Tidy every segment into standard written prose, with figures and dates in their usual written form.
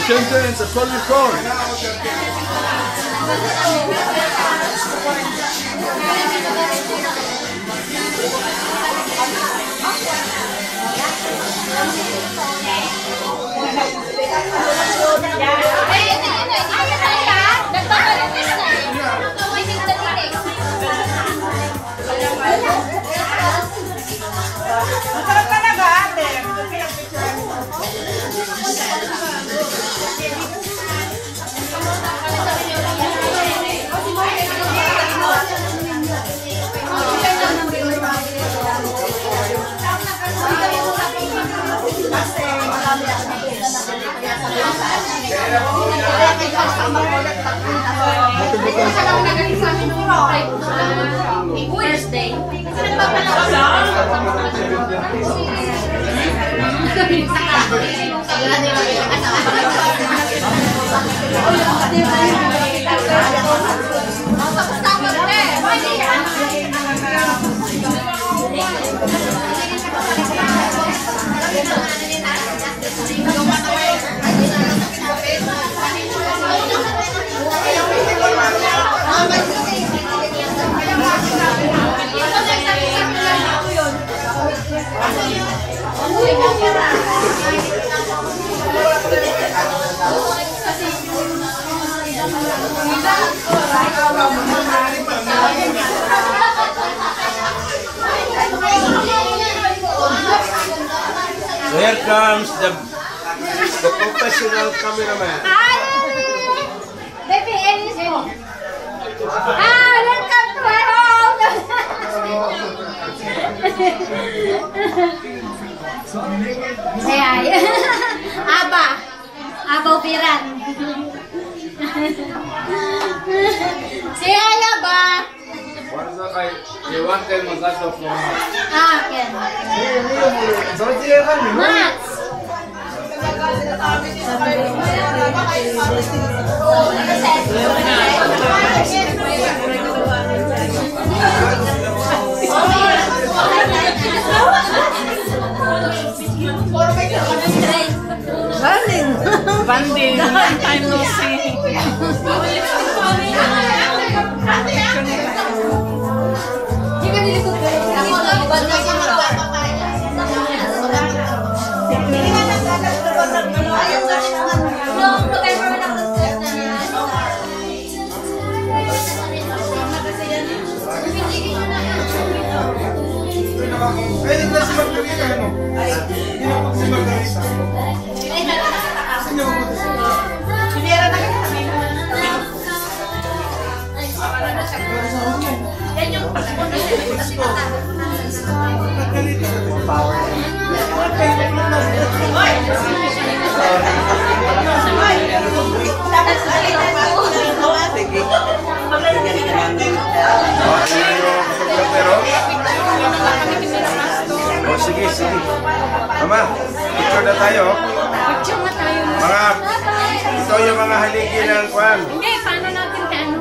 sentence, that's all you call. Masarap talaga, ate. Thursday. Here comes the professional cameraman. Baby, welcome to my home. Say hi. Aba Upiran. Say hi, Aba. You want them massage of your mouth? Okay. Mats. Banding. Long time no see. Pwede na si Margarita, ano? Hindi na si Margarita. Sinira na ka kami. Yan yung Oh, sige, sige. Mama, picture na tayo. Picture na tayo. Mga, ito yung mga haligi ng kwan. Hindi, paano natin ka ano?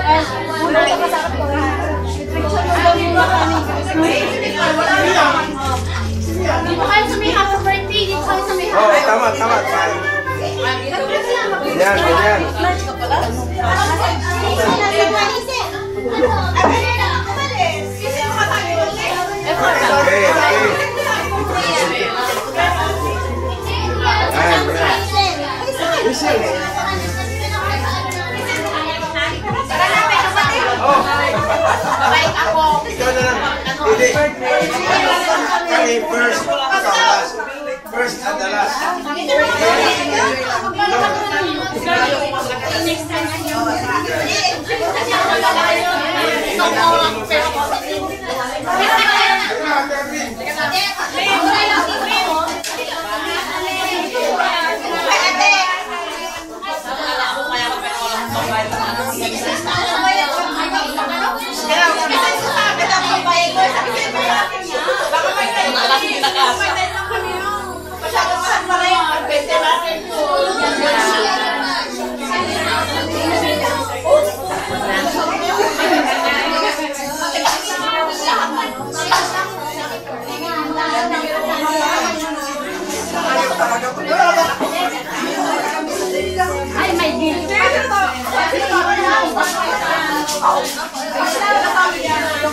Dito kayo sa may happy birthday. Dito kayo sa may Oh, tama, tama. Ganyan, ganyan. Okay, okay. Oh, ikaw na lang. Hindi. Kami first, ikaw last. First and the last.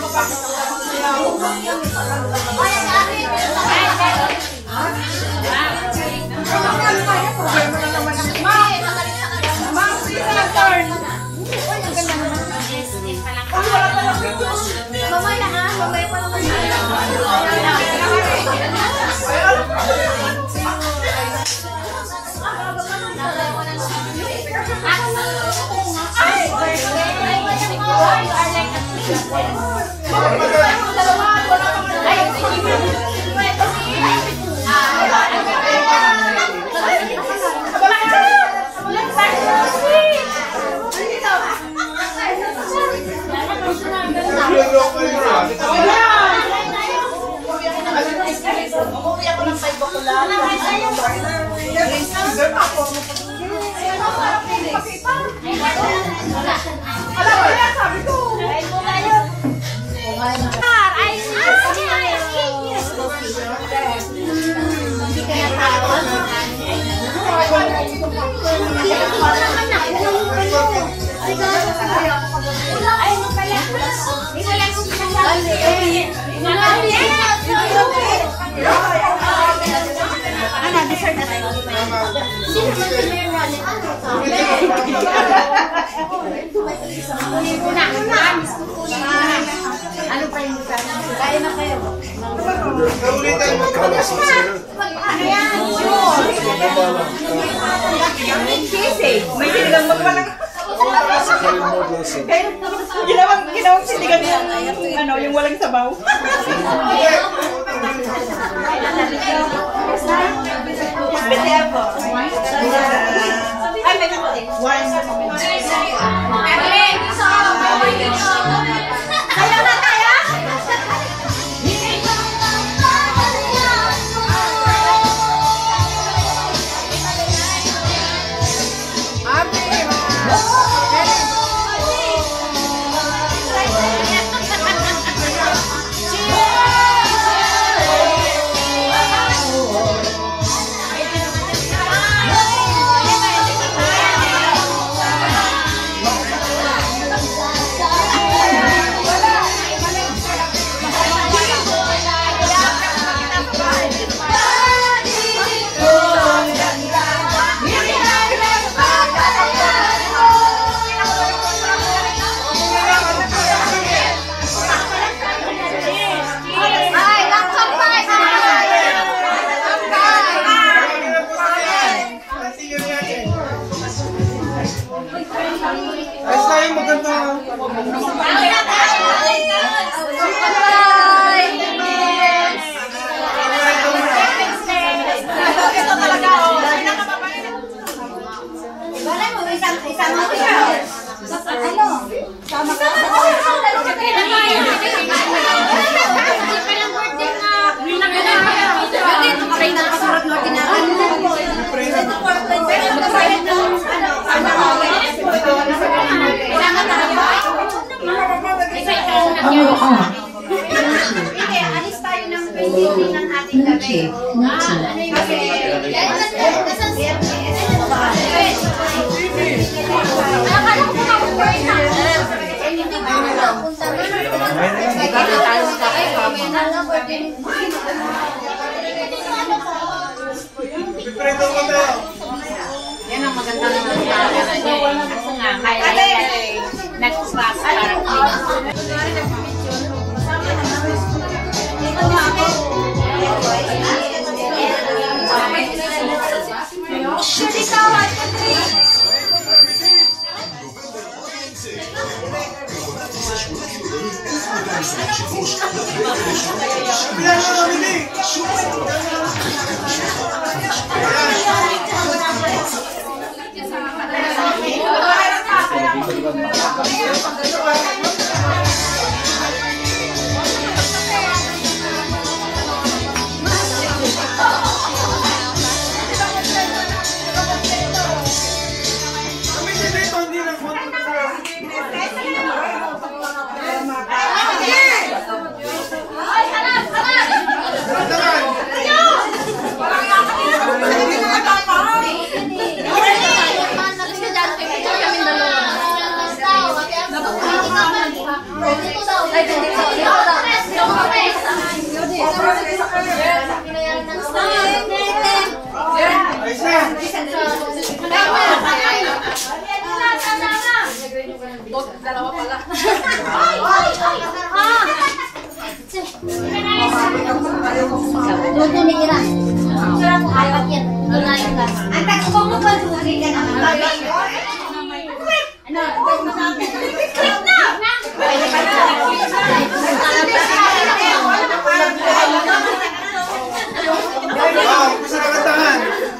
Ano pa yung kaya na kayo? Kaulitan mo. Ano yan? May sinigang magwalang. Ginawang sinigang yung walang sabaw. Bete po. Ay, may kamote. Ayaw na tayo? Alis tayo ng pwede ng ating gabi. Akala ko makapunta na. Hindi ko makapunta na. Yan ang maganda naman sa akin. Kasi nga, kaya nag-class para daw. Ay, dito daw. Dito daw. Dalawa pala. Luto ni Ira. Apat yan. Lunayin ka. Ang takbo mo pa. Lagi ka naman. Ano? Click na! Wow, gusto na kantahan.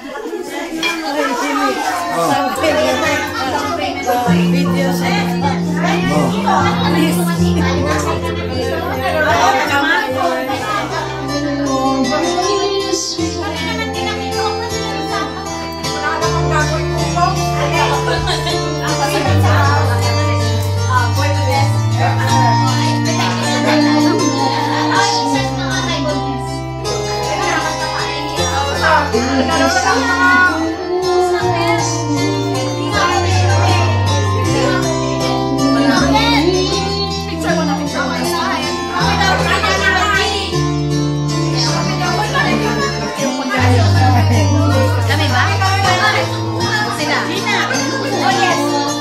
Dami ba? Sila. Oh, yes.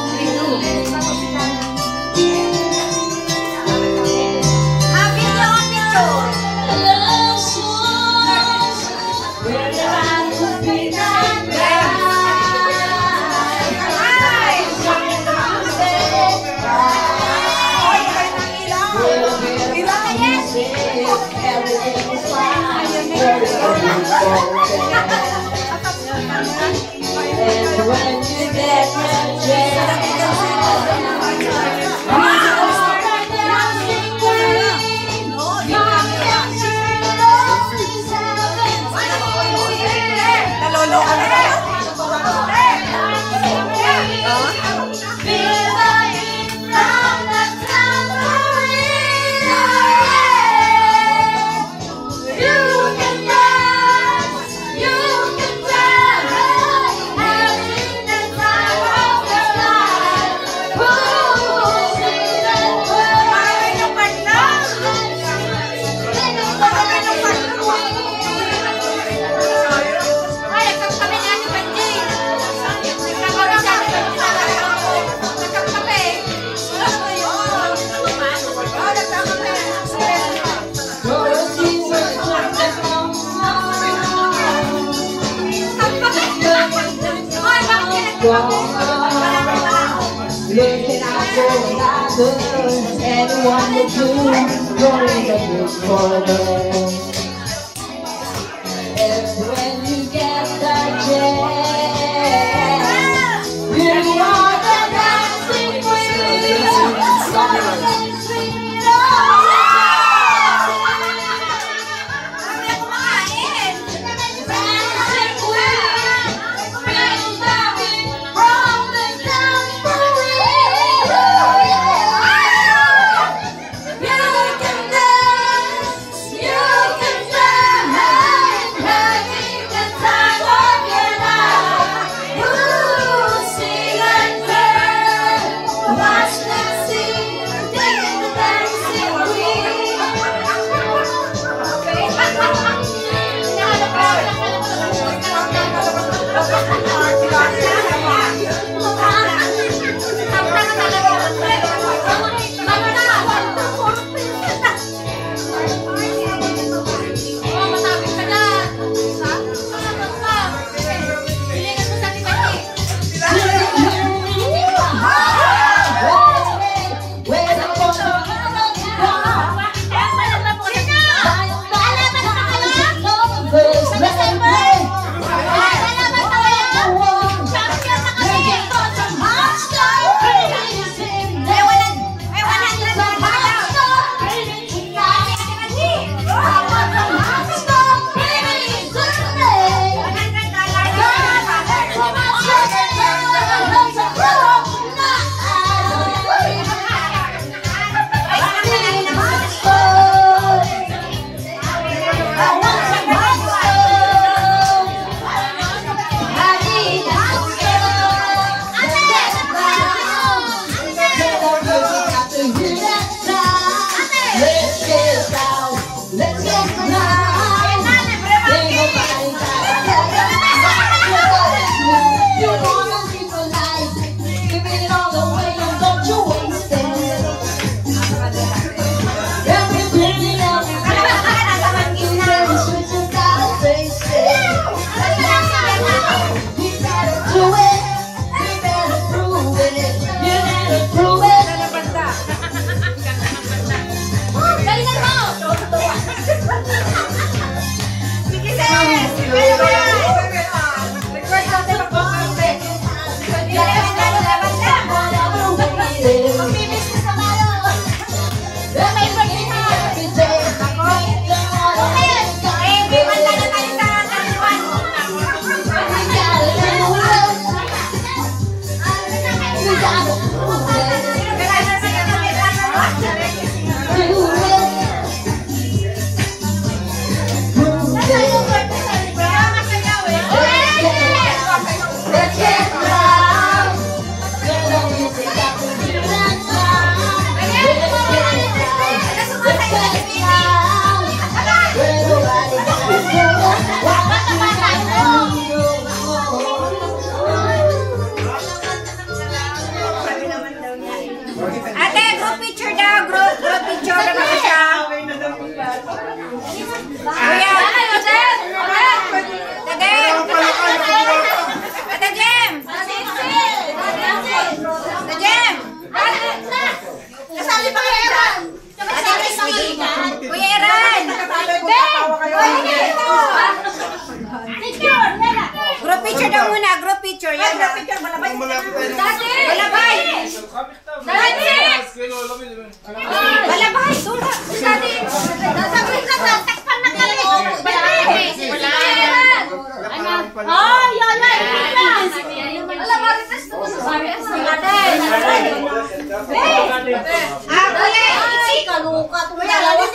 Looking out for others, anyone will do, going to look for them. And when you get the chance, you are the dancing queen, something sweet you can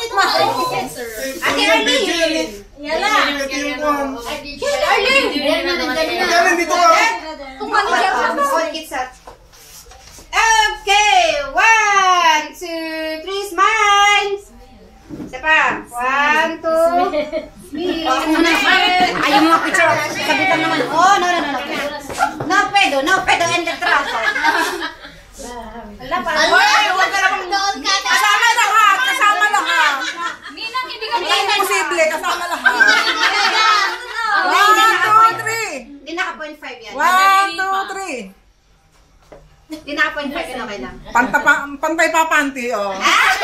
Ate Arlene! Yala! Ito yung one. Arlene! Yala, dito ka. Okay! 1, 2, 3, smile! Isa pa. 1, 2, 3. Ayaw mga picture. Kabitan naman. Oh, no. No pedo and the traso. Huwag ka naman doon ka. Kasama lahat. Ninang, hindi kami Hindi posible. Kasama lahat. 1, 2, 3. Hindi naka-0.5 yan. 1, 2, 3. Hindi naka-0.5 yan, okay lang. Pantay pa panty, oh. Ah!